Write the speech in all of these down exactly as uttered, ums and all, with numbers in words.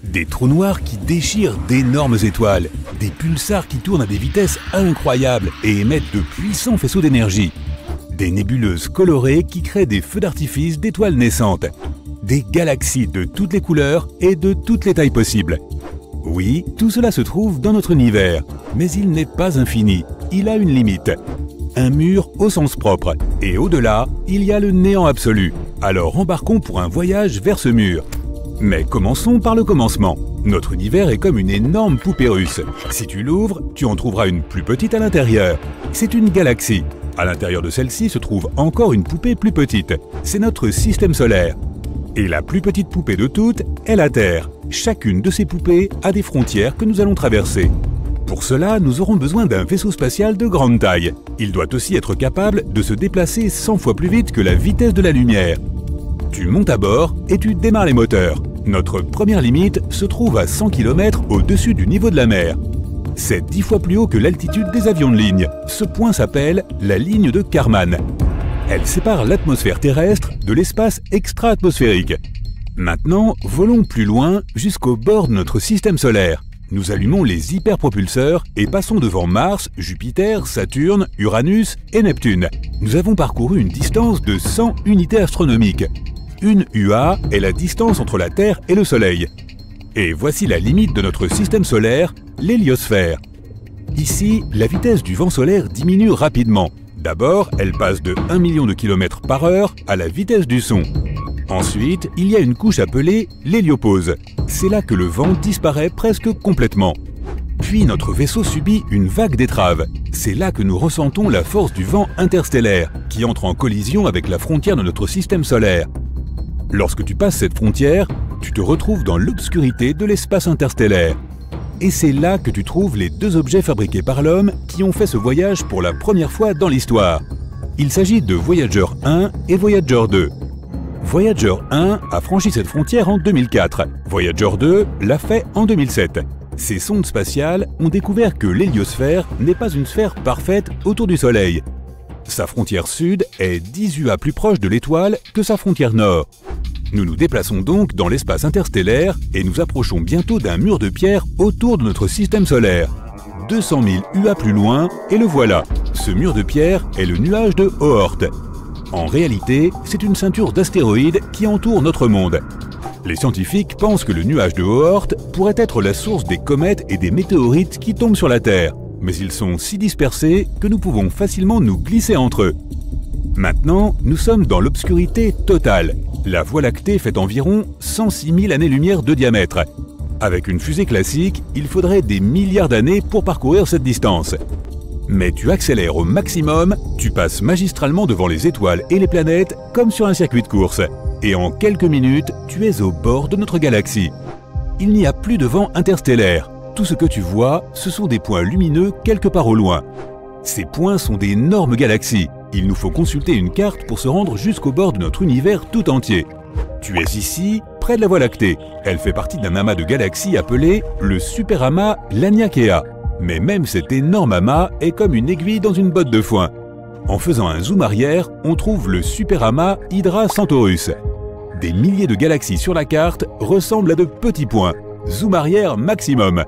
Des trous noirs qui déchirent d'énormes étoiles, des pulsars qui tournent à des vitesses incroyables et émettent de puissants faisceaux d'énergie, des nébuleuses colorées qui créent des feux d'artifice d'étoiles naissantes, des galaxies de toutes les couleurs et de toutes les tailles possibles. Oui, tout cela se trouve dans notre univers, mais il n'est pas infini, il a une limite. Un mur au sens propre, et au-delà, il y a le néant absolu. Alors embarquons pour un voyage vers ce mur. Mais commençons par le commencement. Notre univers est comme une énorme poupée russe. Si tu l'ouvres, tu en trouveras une plus petite à l'intérieur. C'est une galaxie. À l'intérieur de celle-ci se trouve encore une poupée plus petite. C'est notre système solaire. Et la plus petite poupée de toutes est la Terre. Chacune de ces poupées a des frontières que nous allons traverser. Pour cela, nous aurons besoin d'un vaisseau spatial de grande taille. Il doit aussi être capable de se déplacer cent fois plus vite que la vitesse de la lumière. Tu montes à bord et tu démarres les moteurs. Notre première limite se trouve à cent kilomètres au-dessus du niveau de la mer. C'est dix fois plus haut que l'altitude des avions de ligne. Ce point s'appelle la ligne de Kármán. Elle sépare l'atmosphère terrestre de l'espace extra-atmosphérique. Maintenant, volons plus loin jusqu'au bord de notre système solaire. Nous allumons les hyperpropulseurs et passons devant Mars, Jupiter, Saturne, Uranus et Neptune. Nous avons parcouru une distance de cent unités astronomiques. Une U A est la distance entre la Terre et le Soleil. Et voici la limite de notre système solaire, l'héliosphère. Ici, la vitesse du vent solaire diminue rapidement. D'abord, elle passe de un million de kilomètres par heure à la vitesse du son. Ensuite, il y a une couche appelée l'héliopause. C'est là que le vent disparaît presque complètement. Puis notre vaisseau subit une vague d'étrave. C'est là que nous ressentons la force du vent interstellaire, qui entre en collision avec la frontière de notre système solaire. Lorsque tu passes cette frontière, tu te retrouves dans l'obscurité de l'espace interstellaire. Et c'est là que tu trouves les deux objets fabriqués par l'homme qui ont fait ce voyage pour la première fois dans l'histoire. Il s'agit de Voyager un et Voyager deux. Voyager un a franchi cette frontière en deux mille quatre. Voyager deux l'a fait en deux mille sept. Ces sondes spatiales ont découvert que l'héliosphère n'est pas une sphère parfaite autour du Soleil. Sa frontière sud est dix U A plus proche de l'étoile que sa frontière nord. Nous nous déplaçons donc dans l'espace interstellaire et nous approchons bientôt d'un mur de pierre autour de notre système solaire. deux cent mille U A plus loin, et le voilà. Ce mur de pierre est le nuage de Oort. En réalité, c'est une ceinture d'astéroïdes qui entoure notre monde. Les scientifiques pensent que le nuage de Oort pourrait être la source des comètes et des météorites qui tombent sur la Terre. Mais ils sont si dispersés que nous pouvons facilement nous glisser entre eux. Maintenant, nous sommes dans l'obscurité totale. La Voie lactée fait environ cent six mille années-lumière de diamètre. Avec une fusée classique, il faudrait des milliards d'années pour parcourir cette distance. Mais tu accélères au maximum, tu passes magistralement devant les étoiles et les planètes comme sur un circuit de course. Et en quelques minutes, tu es au bord de notre galaxie. Il n'y a plus de vent interstellaire. Tout ce que tu vois, ce sont des points lumineux quelque part au loin. Ces points sont d'énormes galaxies. Il nous faut consulter une carte pour se rendre jusqu'au bord de notre univers tout entier. Tu es ici, près de la Voie lactée. Elle fait partie d'un amas de galaxies appelé le superamas Laniakea. Mais même cet énorme amas est comme une aiguille dans une botte de foin. En faisant un zoom arrière, on trouve le superamas Hydra Centaurus. Des milliers de galaxies sur la carte ressemblent à de petits points. Zoom arrière maximum.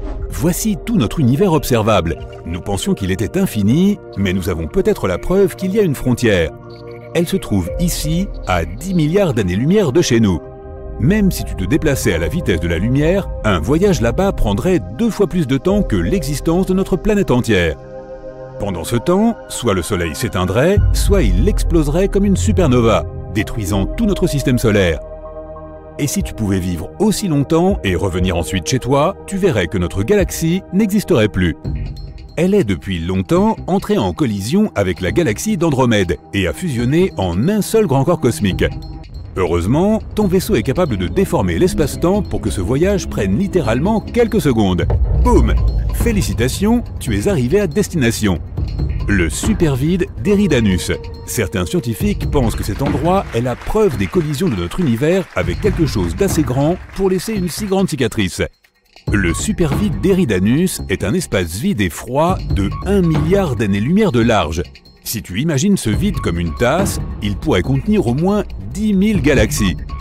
Voici tout notre univers observable. Nous pensions qu'il était infini, mais nous avons peut-être la preuve qu'il y a une frontière. Elle se trouve ici, à dix milliards d'années-lumière de chez nous. Même si tu te déplaçais à la vitesse de la lumière, un voyage là-bas prendrait deux fois plus de temps que l'existence de notre planète entière. Pendant ce temps, soit le Soleil s'éteindrait, soit il exploserait comme une supernova, détruisant tout notre système solaire. Et si tu pouvais vivre aussi longtemps et revenir ensuite chez toi, tu verrais que notre galaxie n'existerait plus. Elle est depuis longtemps entrée en collision avec la galaxie d'Andromède et a fusionné en un seul grand corps cosmique. Heureusement, ton vaisseau est capable de déformer l'espace-temps pour que ce voyage prenne littéralement quelques secondes. Boum! Félicitations, tu es arrivé à destination. Le supervide d'Eridanus. Certains scientifiques pensent que cet endroit est la preuve des collisions de notre univers avec quelque chose d'assez grand pour laisser une si grande cicatrice. Le supervide d'Eridanus est un espace vide et froid de un milliard d'années-lumière de large. Si tu imagines ce vide comme une tasse, il pourrait contenir au moins dix mille galaxies.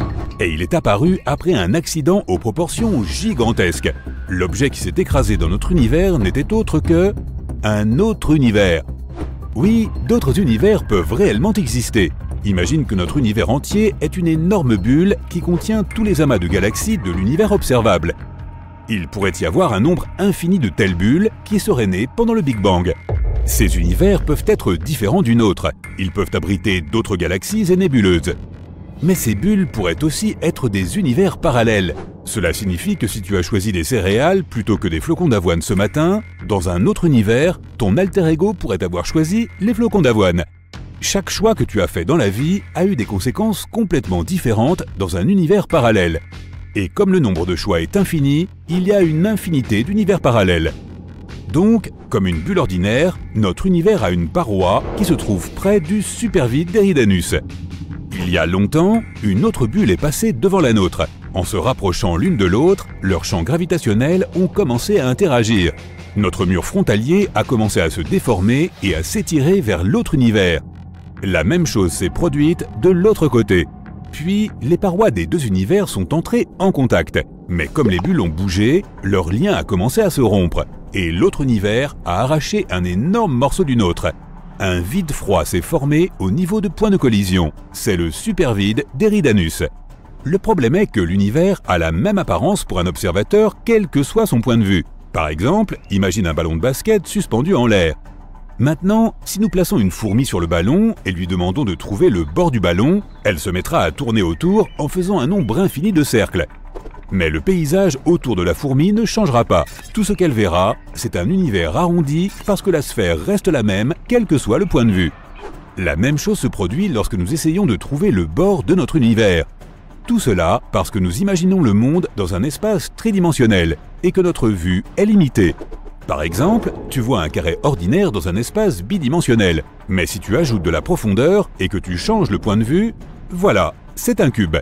Et il est apparu après un accident aux proportions gigantesques. L'objet qui s'est écrasé dans notre univers n'était autre que un autre univers. Oui, d'autres univers peuvent réellement exister. Imagine que notre univers entier est une énorme bulle qui contient tous les amas de galaxies de l'univers observable. Il pourrait y avoir un nombre infini de telles bulles qui seraient nées pendant le Big Bang. Ces univers peuvent être différents d'une autre. Ils peuvent abriter d'autres galaxies et nébuleuses. Mais ces bulles pourraient aussi être des univers parallèles. Cela signifie que si tu as choisi des céréales plutôt que des flocons d'avoine ce matin, dans un autre univers, ton alter ego pourrait avoir choisi les flocons d'avoine. Chaque choix que tu as fait dans la vie a eu des conséquences complètement différentes dans un univers parallèle. Et comme le nombre de choix est infini, il y a une infinité d'univers parallèles. Donc, comme une bulle ordinaire, notre univers a une paroi qui se trouve près du supervide d'Eridanus. Il y a longtemps, une autre bulle est passée devant la nôtre. En se rapprochant l'une de l'autre, leurs champs gravitationnels ont commencé à interagir. Notre mur frontalier a commencé à se déformer et à s'étirer vers l'autre univers. La même chose s'est produite de l'autre côté. Puis, les parois des deux univers sont entrées en contact. Mais comme les bulles ont bougé, leur lien a commencé à se rompre. Et l'autre univers a arraché un énorme morceau du nôtre. Un vide froid s'est formé au niveau de point de collision. C'est le supervide d'Eridanus. Le problème est que l'univers a la même apparence pour un observateur, quel que soit son point de vue. Par exemple, imagine un ballon de basket suspendu en l'air. Maintenant, si nous plaçons une fourmi sur le ballon et lui demandons de trouver le bord du ballon, elle se mettra à tourner autour en faisant un nombre infini de cercles. Mais le paysage autour de la fourmi ne changera pas. Tout ce qu'elle verra, c'est un univers arrondi parce que la sphère reste la même, quel que soit le point de vue. La même chose se produit lorsque nous essayons de trouver le bord de notre univers. Tout cela parce que nous imaginons le monde dans un espace tridimensionnel et que notre vue est limitée. Par exemple, tu vois un carré ordinaire dans un espace bidimensionnel. Mais si tu ajoutes de la profondeur et que tu changes le point de vue, voilà, c'est un cube.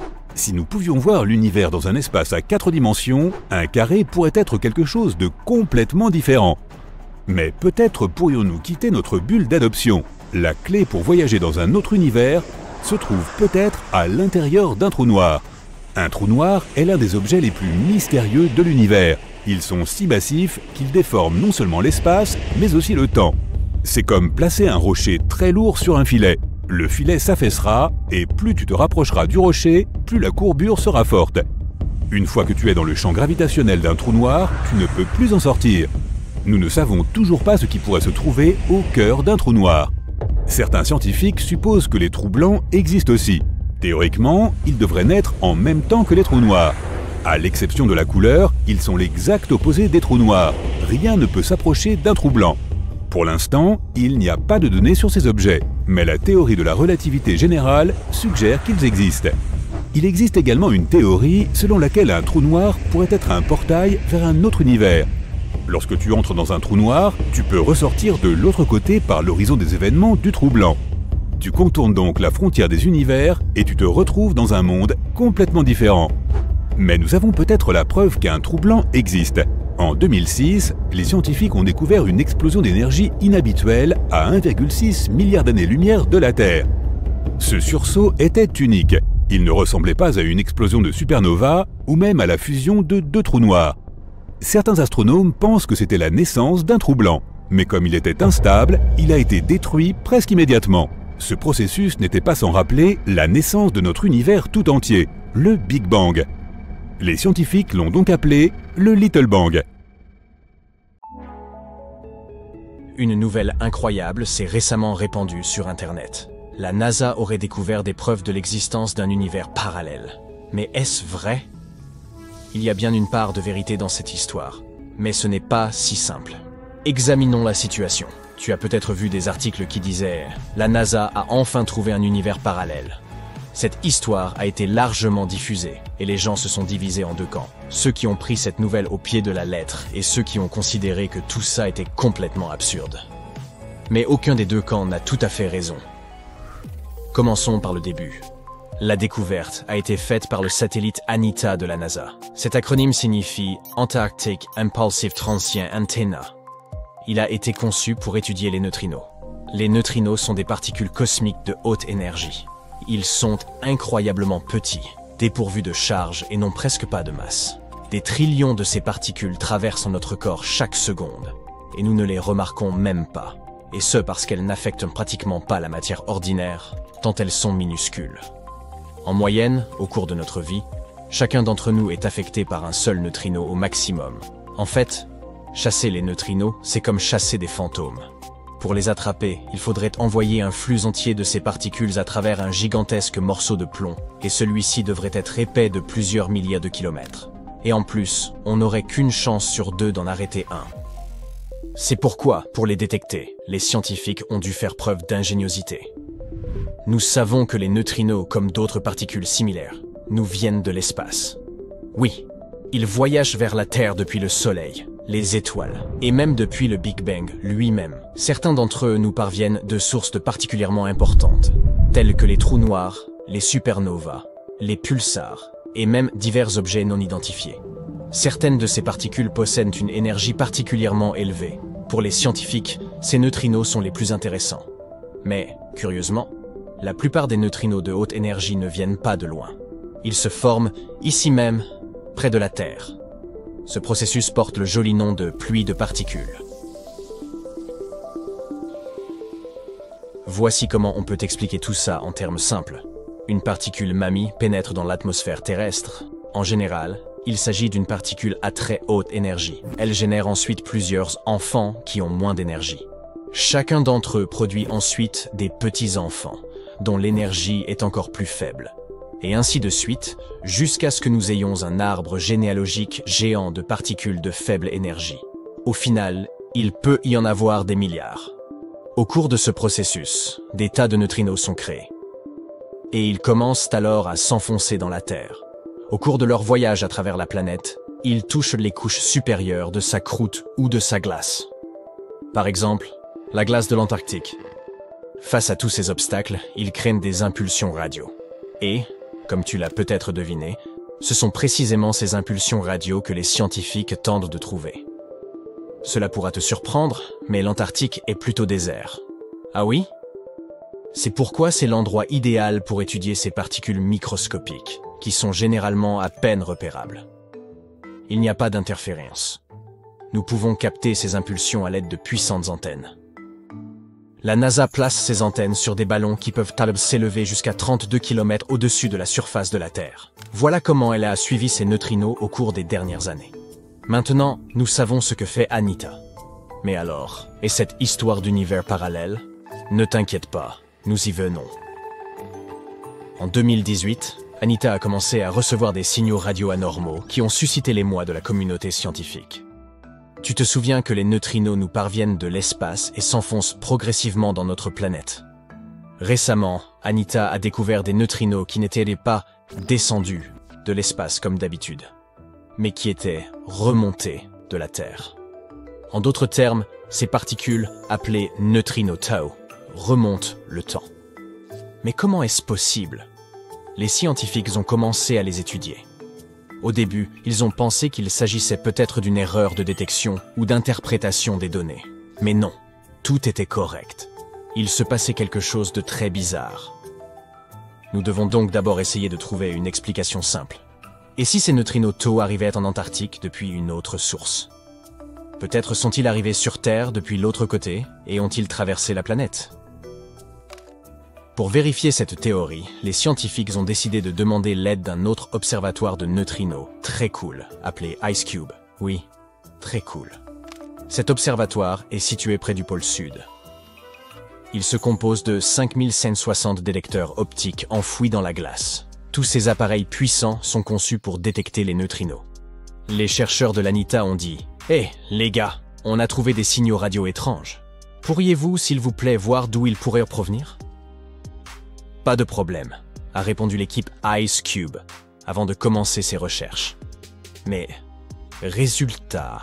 Si nous pouvions voir l'univers dans un espace à quatre dimensions, un carré pourrait être quelque chose de complètement différent. Mais peut-être pourrions-nous quitter notre bulle d'adoption. La clé pour voyager dans un autre univers se trouve peut-être à l'intérieur d'un trou noir. Un trou noir est l'un des objets les plus mystérieux de l'univers. Ils sont si massifs qu'ils déforment non seulement l'espace, mais aussi le temps. C'est comme placer un rocher très lourd sur un filet. Le filet s'affaissera, et plus tu te rapprocheras du rocher, plus la courbure sera forte. Une fois que tu es dans le champ gravitationnel d'un trou noir, tu ne peux plus en sortir. Nous ne savons toujours pas ce qui pourrait se trouver au cœur d'un trou noir. Certains scientifiques supposent que les trous blancs existent aussi. Théoriquement, ils devraient naître en même temps que les trous noirs. À l'exception de la couleur, ils sont l'exact opposé des trous noirs. Rien ne peut s'approcher d'un trou blanc. Pour l'instant, il n'y a pas de données sur ces objets, mais la théorie de la relativité générale suggère qu'ils existent. Il existe également une théorie selon laquelle un trou noir pourrait être un portail vers un autre univers. Lorsque tu entres dans un trou noir, tu peux ressortir de l'autre côté par l'horizon des événements du trou blanc. Tu contournes donc la frontière des univers et tu te retrouves dans un monde complètement différent. Mais nous avons peut-être la preuve qu'un trou blanc existe. En deux mille six, les scientifiques ont découvert une explosion d'énergie inhabituelle à un virgule six milliard d'années-lumière de la Terre. Ce sursaut était unique. Il ne ressemblait pas à une explosion de supernova ou même à la fusion de deux trous noirs. Certains astronomes pensent que c'était la naissance d'un trou blanc, mais comme il était instable, il a été détruit presque immédiatement. Ce processus n'était pas sans rappeler la naissance de notre univers tout entier, le Big Bang. Les scientifiques l'ont donc appelé le Little Bang. Une nouvelle incroyable s'est récemment répandue sur Internet. La NASA aurait découvert des preuves de l'existence d'un univers parallèle. Mais est-ce vrai? Il y a bien une part de vérité dans cette histoire, mais ce n'est pas si simple. Examinons la situation. Tu as peut-être vu des articles qui disaient « La NASA a enfin trouvé un univers parallèle ». Cette histoire a été largement diffusée et les gens se sont divisés en deux camps. Ceux qui ont pris cette nouvelle au pied de la lettre et ceux qui ont considéré que tout ça était complètement absurde. Mais aucun des deux camps n'a tout à fait raison. Commençons par le début. La découverte a été faite par le satellite ANITA de la NASA. Cet acronyme signifie Antarctic Impulsive Transient Antenna. Il a été conçu pour étudier les neutrinos. Les neutrinos sont des particules cosmiques de haute énergie. Ils sont incroyablement petits. dépourvues de charge et n'ont presque pas de masse. Des trillions de ces particules traversent notre corps chaque seconde, et nous ne les remarquons même pas. Et ce parce qu'elles n'affectent pratiquement pas la matière ordinaire, tant elles sont minuscules. En moyenne, au cours de notre vie, chacun d'entre nous est affecté par un seul neutrino au maximum. En fait, chasser les neutrinos, c'est comme chasser des fantômes. Pour les attraper, il faudrait envoyer un flux entier de ces particules à travers un gigantesque morceau de plomb, et celui-ci devrait être épais de plusieurs milliers de kilomètres. Et en plus, on n'aurait qu'une chance sur deux d'en arrêter un. C'est pourquoi, pour les détecter, les scientifiques ont dû faire preuve d'ingéniosité. Nous savons que les neutrinos, comme d'autres particules similaires, nous viennent de l'espace. Oui, ils voyagent vers la Terre depuis le Soleil, les étoiles, et même depuis le Big Bang lui-même. Certains d'entre eux nous parviennent de sources particulièrement importantes, telles que les trous noirs, les supernovas, les pulsars, et même divers objets non identifiés. Certaines de ces particules possèdent une énergie particulièrement élevée. Pour les scientifiques, ces neutrinos sont les plus intéressants. Mais, curieusement, la plupart des neutrinos de haute énergie ne viennent pas de loin. Ils se forment ici même, près de la Terre. Ce processus porte le joli nom de pluie de particules. Voici comment on peut expliquer tout ça en termes simples. Une particule mamie pénètre dans l'atmosphère terrestre. En général, il s'agit d'une particule à très haute énergie. Elle génère ensuite plusieurs enfants qui ont moins d'énergie. Chacun d'entre eux produit ensuite des petits-enfants, dont l'énergie est encore plus faible. Et ainsi de suite, jusqu'à ce que nous ayons un arbre généalogique géant de particules de faible énergie. Au final, il peut y en avoir des milliards. Au cours de ce processus, des tas de neutrinos sont créés. Et ils commencent alors à s'enfoncer dans la Terre. Au cours de leur voyage à travers la planète, ils touchent les couches supérieures de sa croûte ou de sa glace. Par exemple, la glace de l'Antarctique. Face à tous ces obstacles, ils créent des impulsions radio. Et, comme tu l'as peut-être deviné, ce sont précisément ces impulsions radio que les scientifiques tentent de trouver. Cela pourra te surprendre, mais l'Antarctique est plutôt désert. Ah oui? C'est pourquoi c'est l'endroit idéal pour étudier ces particules microscopiques, qui sont généralement à peine repérables. Il n'y a pas d'interférence. Nous pouvons capter ces impulsions à l'aide de puissantes antennes. La NASA place ces antennes sur des ballons qui peuvent s'élever jusqu'à trente-deux kilomètres au-dessus de la surface de la Terre. Voilà comment elle a suivi ces neutrinos au cours des dernières années. Maintenant, nous savons ce que fait Anita. Mais alors, et cette histoire d'univers parallèle? Ne t'inquiète pas, nous y venons. En deux mille dix-huit, Anita a commencé à recevoir des signaux radio anormaux qui ont suscité l'émoi de la communauté scientifique. Tu te souviens que les neutrinos nous parviennent de l'espace et s'enfoncent progressivement dans notre planète. Récemment, Anita a découvert des neutrinos qui n'étaient pas descendus de l'espace comme d'habitude, mais qui étaient remontés de la Terre. En d'autres termes, ces particules, appelées neutrinos tau, remontent le temps. Mais comment est-ce possible? Les scientifiques ont commencé à les étudier. Au début, ils ont pensé qu'il s'agissait peut-être d'une erreur de détection ou d'interprétation des données. Mais non, tout était correct. Il se passait quelque chose de très bizarre. Nous devons donc d'abord essayer de trouver une explication simple. Et si ces neutrinos tau arrivaient en Antarctique depuis une autre source? Peut-être sont-ils arrivés sur Terre depuis l'autre côté et ont-ils traversé la planète? Pour vérifier cette théorie, les scientifiques ont décidé de demander l'aide d'un autre observatoire de neutrinos, très cool, appelé IceCube. Oui, très cool. Cet observatoire est situé près du pôle Sud. Il se compose de cinq mille cent soixante détecteurs optiques enfouis dans la glace. Tous ces appareils puissants sont conçus pour détecter les neutrinos. Les chercheurs de l'Anita ont dit « Hé, hey, les gars, on a trouvé des signaux radio étranges. Pourriez-vous, s'il vous plaît, voir d'où ils pourraient provenir ?» Pas de problème, a répondu l'équipe IceCube avant de commencer ses recherches. Mais, résultat,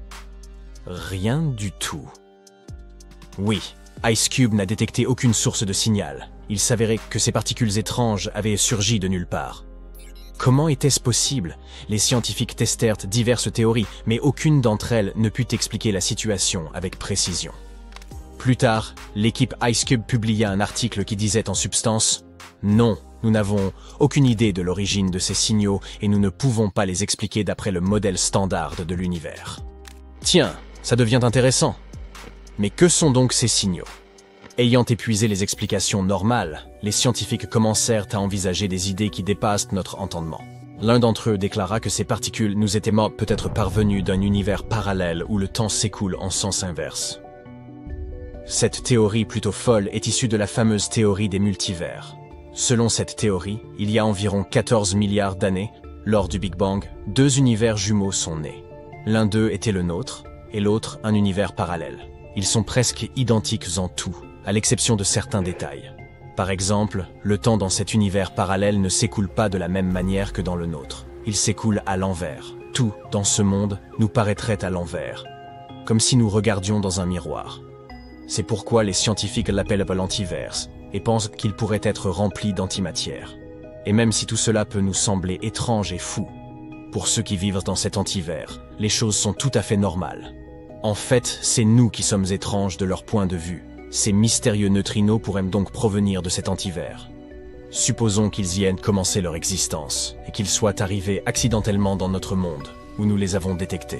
rien du tout. Oui, IceCube n'a détecté aucune source de signal. Il s'avérait que ces particules étranges avaient surgi de nulle part. Comment était-ce possible? Les scientifiques testèrent diverses théories, mais aucune d'entre elles ne put expliquer la situation avec précision. Plus tard, l'équipe IceCube publia un article qui disait en substance « Non, Nous n'avons aucune idée de l'origine de ces signaux et nous ne pouvons pas les expliquer d'après le modèle standard de l'univers. Tiens, ça devient intéressant. Mais que sont donc ces signaux? Ayant épuisé les explications normales, les scientifiques commencèrent à envisager des idées qui dépassent notre entendement. L'un d'entre eux déclara que ces particules nous étaient peut-être parvenues d'un univers parallèle où le temps s'écoule en sens inverse. Cette théorie plutôt folle est issue de la fameuse théorie des multivers. Selon cette théorie, il y a environ quatorze milliards d'années, lors du Big Bang, deux univers jumeaux sont nés. L'un d'eux était le nôtre, et l'autre un univers parallèle. Ils sont presque identiques en tout, à l'exception de certains détails. Par exemple, le temps dans cet univers parallèle ne s'écoule pas de la même manière que dans le nôtre. Il s'écoule à l'envers. Tout, dans ce monde, nous paraîtrait à l'envers, comme si nous regardions dans un miroir. C'est pourquoi les scientifiques l'appellent l'antiverse et pensent qu'il pourrait être rempli d'antimatière. Et même si tout cela peut nous sembler étrange et fou, pour ceux qui vivent dans cet antivers, les choses sont tout à fait normales. En fait, c'est nous qui sommes étranges de leur point de vue. Ces mystérieux neutrinos pourraient donc provenir de cet antivers. Supposons qu'ils y aient commencé leur existence et qu'ils soient arrivés accidentellement dans notre monde, où nous les avons détectés.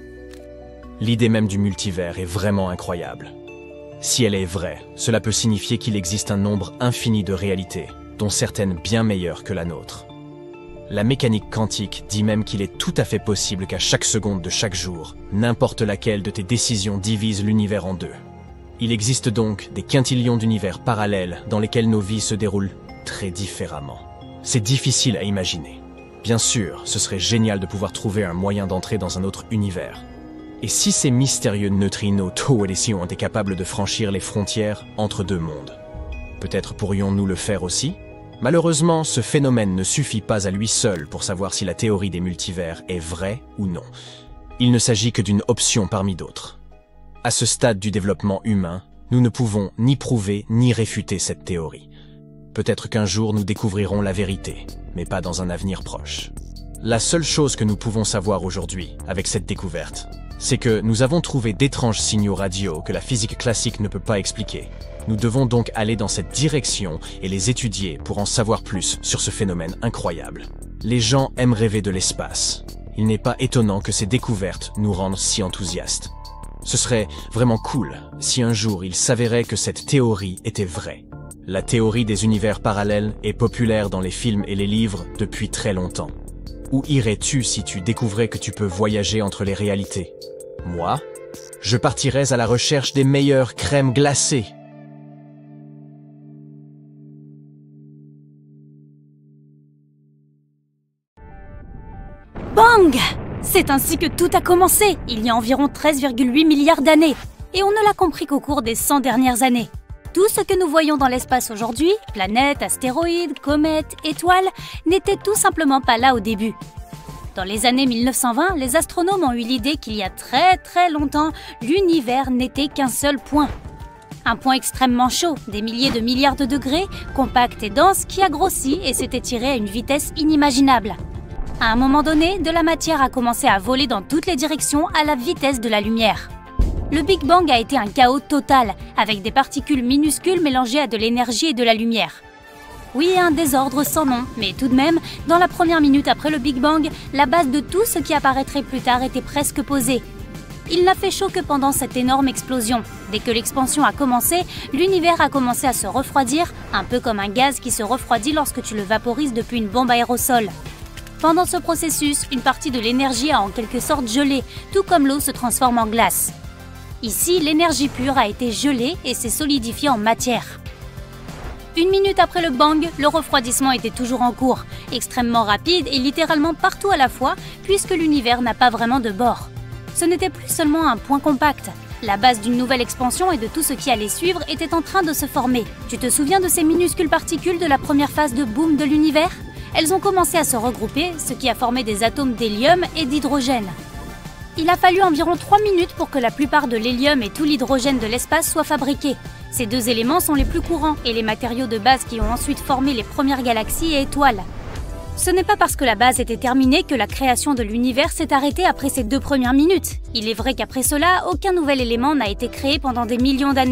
L'idée même du multivers est vraiment incroyable. Si elle est vraie, cela peut signifier qu'il existe un nombre infini de réalités, dont certaines bien meilleures que la nôtre. La mécanique quantique dit même qu'il est tout à fait possible qu'à chaque seconde de chaque jour, n'importe laquelle de tes décisions divise l'univers en deux. Il existe donc des quintillions d'univers parallèles dans lesquels nos vies se déroulent très différemment. C'est difficile à imaginer. Bien sûr, ce serait génial de pouvoir trouver un moyen d'entrer dans un autre univers. Et si ces mystérieux neutrinos tôt et ont été capables de franchir les frontières entre deux mondes? Peut-être pourrions-nous le faire aussi? Malheureusement, ce phénomène ne suffit pas à lui seul pour savoir si la théorie des multivers est vraie ou non. Il ne s'agit que d'une option parmi d'autres. À ce stade du développement humain, nous ne pouvons ni prouver ni réfuter cette théorie. Peut-être qu'un jour nous découvrirons la vérité, mais pas dans un avenir proche. La seule chose que nous pouvons savoir aujourd'hui, avec cette découverte, c'est que nous avons trouvé d'étranges signaux radio que la physique classique ne peut pas expliquer. Nous devons donc aller dans cette direction et les étudier pour en savoir plus sur ce phénomène incroyable. Les gens aiment rêver de l'espace. Il n'est pas étonnant que ces découvertes nous rendent si enthousiastes. Ce serait vraiment cool si un jour il s'avérait que cette théorie était vraie. La théorie des univers parallèles est populaire dans les films et les livres depuis très longtemps. Où irais-tu si tu découvrais que tu peux voyager entre les réalités? Moi, je partirais à la recherche des meilleures crèmes glacées. Bang! C'est ainsi que tout a commencé, il y a environ treize virgule huit milliards d'années. Et on ne l'a compris qu'au cours des cent dernières années. Tout ce que nous voyons dans l'espace aujourd'hui, planètes, astéroïdes, comètes, étoiles, n'était tout simplement pas là au début. Dans les années mille neuf cent vingt, les astronomes ont eu l'idée qu'il y a très très longtemps, l'univers n'était qu'un seul point. Un point extrêmement chaud, des milliers de milliards de degrés, compact et dense, qui a grossi et s'est étiré à une vitesse inimaginable. À un moment donné, de la matière a commencé à voler dans toutes les directions à la vitesse de la lumière. Le Big Bang a été un chaos total, avec des particules minuscules mélangées à de l'énergie et de la lumière. Oui, un désordre sans nom, mais tout de même, dans la première minute après le Big Bang, la base de tout ce qui apparaîtrait plus tard était presque posée. Il n'a fait chaud que pendant cette énorme explosion. Dès que l'expansion a commencé, l'univers a commencé à se refroidir, un peu comme un gaz qui se refroidit lorsque tu le vaporises depuis une bombe aérosol. Pendant ce processus, une partie de l'énergie a en quelque sorte gelé, tout comme l'eau se transforme en glace. Ici, l'énergie pure a été gelée et s'est solidifiée en matière. Une minute après le bang, le refroidissement était toujours en cours, extrêmement rapide et littéralement partout à la fois, puisque l'univers n'a pas vraiment de bord. Ce n'était plus seulement un point compact. La base d'une nouvelle expansion et de tout ce qui allait suivre était en train de se former. Tu te souviens de ces minuscules particules de la première phase de boom de l'univers ? Elles ont commencé à se regrouper, ce qui a formé des atomes d'hélium et d'hydrogène. Il a fallu environ trois minutes pour que la plupart de l'hélium et tout l'hydrogène de l'espace soient fabriqués. Ces deux éléments sont les plus courants et les matériaux de base qui ont ensuite formé les premières galaxies et étoiles. Ce n'est pas parce que la base était terminée que la création de l'univers s'est arrêtée après ces deux premières minutes. Il est vrai qu'après cela, aucun nouvel élément n'a été créé pendant des millions d'années.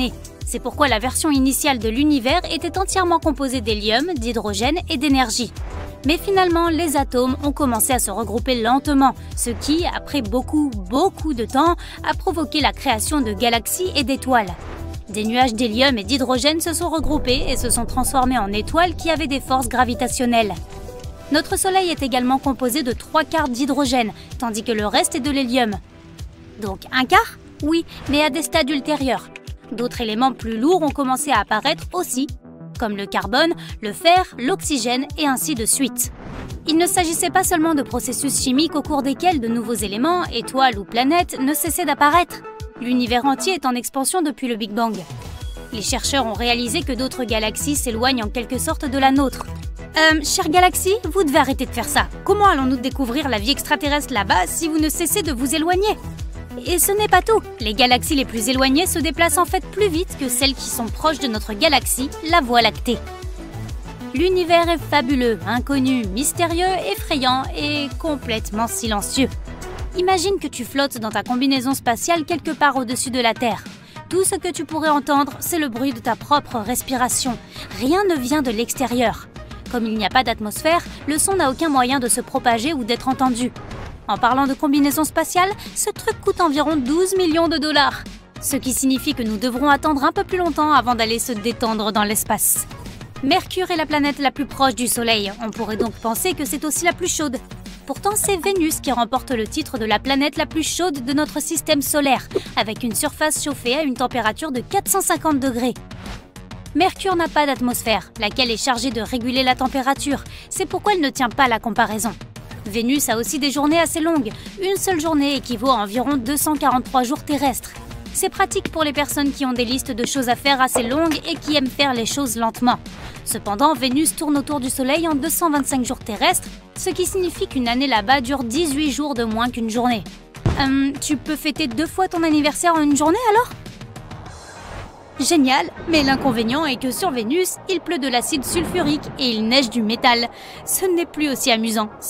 C'est pourquoi la version initiale de l'univers était entièrement composée d'hélium, d'hydrogène et d'énergie. Mais finalement, les atomes ont commencé à se regrouper lentement, ce qui, après beaucoup, beaucoup de temps, a provoqué la création de galaxies et d'étoiles. Des nuages d'hélium et d'hydrogène se sont regroupés et se sont transformés en étoiles qui avaient des forces gravitationnelles. Notre Soleil est également composé de trois quarts d'hydrogène, tandis que le reste est de l'hélium. Donc un quart? Oui, mais à des stades ultérieurs. D'autres éléments plus lourds ont commencé à apparaître aussi, comme le carbone, le fer, l'oxygène et ainsi de suite. Il ne s'agissait pas seulement de processus chimiques au cours desquels de nouveaux éléments, étoiles ou planètes ne cessaient d'apparaître. L'univers entier est en expansion depuis le Big Bang. Les chercheurs ont réalisé que d'autres galaxies s'éloignent en quelque sorte de la nôtre. Euh, chère galaxie, vous devez arrêter de faire ça. Comment allons-nous découvrir la vie extraterrestre là-bas si vous ne cessez de vous éloigner? Et ce n'est pas tout. Les galaxies les plus éloignées se déplacent en fait plus vite que celles qui sont proches de notre galaxie, la Voie lactée. L'univers est fabuleux, inconnu, mystérieux, effrayant et complètement silencieux. Imagine que tu flottes dans ta combinaison spatiale quelque part au-dessus de la Terre. Tout ce que tu pourrais entendre, c'est le bruit de ta propre respiration. Rien ne vient de l'extérieur. Comme il n'y a pas d'atmosphère, le son n'a aucun moyen de se propager ou d'être entendu. En parlant de combinaison spatiale, ce truc coûte environ douze millions de dollars. Ce qui signifie que nous devrons attendre un peu plus longtemps avant d'aller se détendre dans l'espace. Mercure est la planète la plus proche du Soleil. On pourrait donc penser que c'est aussi la plus chaude. Pourtant, c'est Vénus qui remporte le titre de la planète la plus chaude de notre système solaire, avec une surface chauffée à une température de quatre cent cinquante degrés. Mercure n'a pas d'atmosphère, laquelle est chargée de réguler la température. C'est pourquoi elle ne tient pas la comparaison. Vénus a aussi des journées assez longues. Une seule journée équivaut à environ deux cent quarante-trois jours terrestres. C'est pratique pour les personnes qui ont des listes de choses à faire assez longues et qui aiment faire les choses lentement. Cependant, Vénus tourne autour du Soleil en deux cent vingt-cinq jours terrestres, ce qui signifie qu'une année là-bas dure dix-huit jours de moins qu'une journée. Euh, tu peux fêter deux fois ton anniversaire en une journée alors ? Génial, mais l'inconvénient est que sur Vénus, il pleut de l'acide sulfurique et il neige du métal. Ce n'est plus aussi amusant, si ?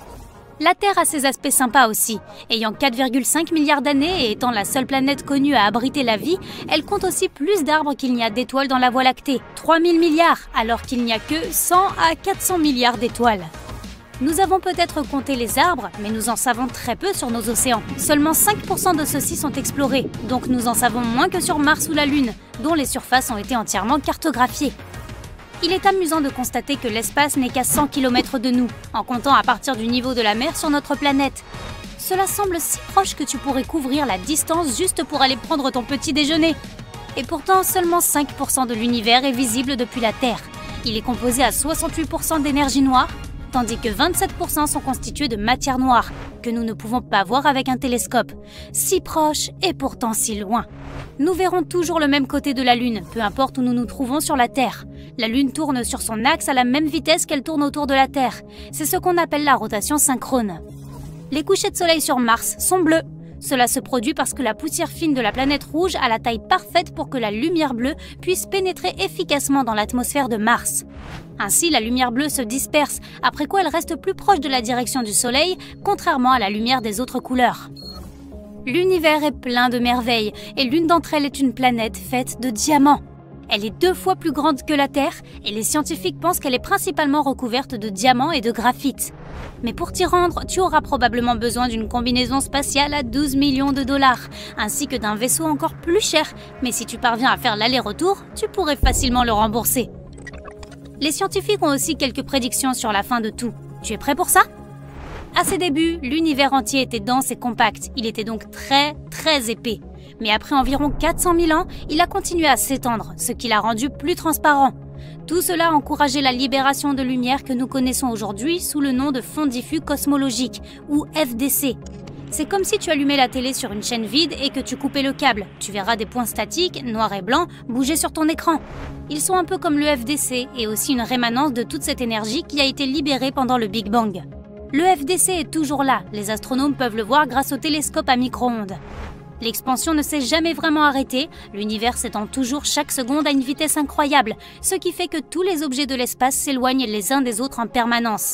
La Terre a ses aspects sympas aussi. Ayant quatre virgule cinq milliards d'années et étant la seule planète connue à abriter la vie, elle compte aussi plus d'arbres qu'il n'y a d'étoiles dans la Voie lactée. trois mille milliards, alors qu'il n'y a que cent à quatre cents milliards d'étoiles. Nous avons peut-être compté les arbres, mais nous en savons très peu sur nos océans. Seulement cinq pour cent de ceux-ci sont explorés, donc nous en savons moins que sur Mars ou la Lune, dont les surfaces ont été entièrement cartographiées. Il est amusant de constater que l'espace n'est qu'à cent kilomètres de nous, en comptant à partir du niveau de la mer sur notre planète. Cela semble si proche que tu pourrais couvrir la distance juste pour aller prendre ton petit déjeuner. Et pourtant, seulement cinq pour cent de l'univers est visible depuis la Terre. Il est composé à soixante-huit pour cent d'énergie noire, tandis que vingt-sept pour cent sont constitués de matière noire, que nous ne pouvons pas voir avec un télescope. Si proche et pourtant si loin. Nous verrons toujours le même côté de la Lune, peu importe où nous nous trouvons sur la Terre. La Lune tourne sur son axe à la même vitesse qu'elle tourne autour de la Terre. C'est ce qu'on appelle la rotation synchrone. Les couchers de soleil sur Mars sont bleus. Cela se produit parce que la poussière fine de la planète rouge a la taille parfaite pour que la lumière bleue puisse pénétrer efficacement dans l'atmosphère de Mars. Ainsi, la lumière bleue se disperse, après quoi elle reste plus proche de la direction du Soleil, contrairement à la lumière des autres couleurs. L'univers est plein de merveilles, et l'une d'entre elles est une planète faite de diamants. Elle est deux fois plus grande que la Terre, et les scientifiques pensent qu'elle est principalement recouverte de diamants et de graphite. Mais pour t'y rendre, tu auras probablement besoin d'une combinaison spatiale à douze millions de dollars, ainsi que d'un vaisseau encore plus cher, mais si tu parviens à faire l'aller-retour, tu pourrais facilement le rembourser. Les scientifiques ont aussi quelques prédictions sur la fin de tout. Tu es prêt pour ça ? À ses débuts, l'univers entier était dense et compact, il était donc très très épais. Mais après environ quatre cent mille ans, il a continué à s'étendre, ce qui l'a rendu plus transparent. Tout cela a encouragé la libération de lumière que nous connaissons aujourd'hui sous le nom de fond diffus cosmologique, ou F D C. C'est comme si tu allumais la télé sur une chaîne vide et que tu coupais le câble. Tu verras des points statiques, noirs et blancs, bouger sur ton écran. Ils sont un peu comme le F D C et aussi une rémanence de toute cette énergie qui a été libérée pendant le Big Bang. Le F D C est toujours là, les astronomes peuvent le voir grâce au télescope à micro-ondes. L'expansion ne s'est jamais vraiment arrêtée, l'univers s'étend toujours chaque seconde à une vitesse incroyable, ce qui fait que tous les objets de l'espace s'éloignent les uns des autres en permanence.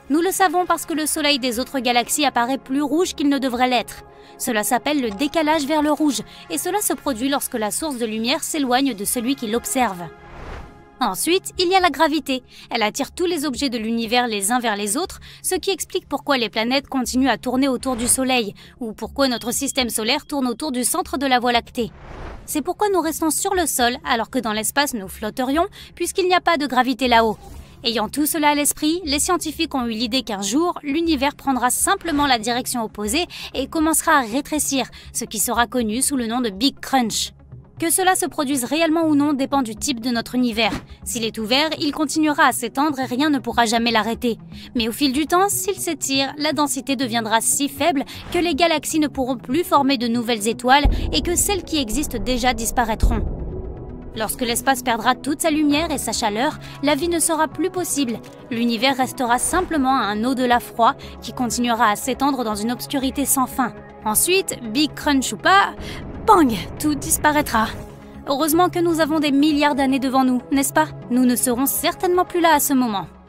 Nous le savons parce que le soleil des autres galaxies apparaît plus rouge qu'il ne devrait l'être. Cela s'appelle le décalage vers le rouge, et cela se produit lorsque la source de lumière s'éloigne de celui qui l'observe. Ensuite, il y a la gravité. Elle attire tous les objets de l'univers les uns vers les autres, ce qui explique pourquoi les planètes continuent à tourner autour du Soleil, ou pourquoi notre système solaire tourne autour du centre de la Voie lactée. C'est pourquoi nous restons sur le sol, alors que dans l'espace nous flotterions, puisqu'il n'y a pas de gravité là-haut. Ayant tout cela à l'esprit, les scientifiques ont eu l'idée qu'un jour, l'univers prendra simplement la direction opposée et commencera à rétrécir, ce qui sera connu sous le nom de Big Crunch. Que cela se produise réellement ou non dépend du type de notre univers. S'il est ouvert, il continuera à s'étendre et rien ne pourra jamais l'arrêter. Mais au fil du temps, s'il s'étire, la densité deviendra si faible que les galaxies ne pourront plus former de nouvelles étoiles et que celles qui existent déjà disparaîtront. Lorsque l'espace perdra toute sa lumière et sa chaleur, la vie ne sera plus possible. L'univers restera simplement à un au-delà froid qui continuera à s'étendre dans une obscurité sans fin. Ensuite, Big Crunch ou pas, bang, tout disparaîtra. Heureusement que nous avons des milliards d'années devant nous, n'est-ce pas? Nous ne serons certainement plus là à ce moment.